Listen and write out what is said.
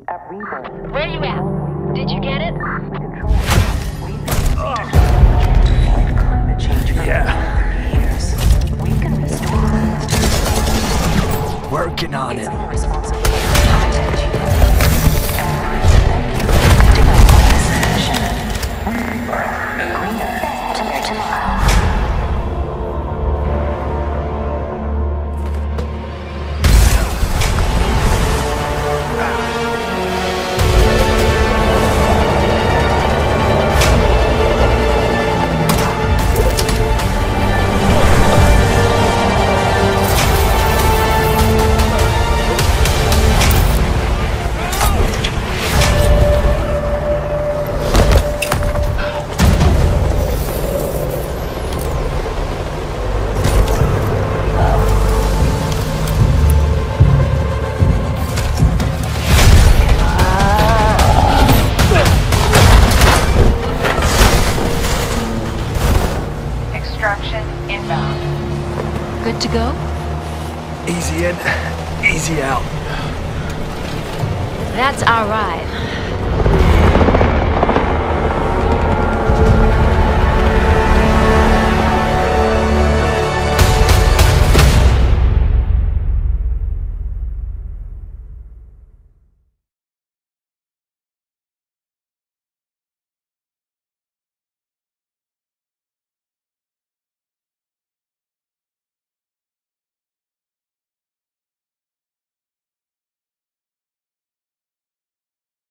Where you at? Did you get it? Yeah. Working on it. Good to go? Easy in, easy out. That's our ride.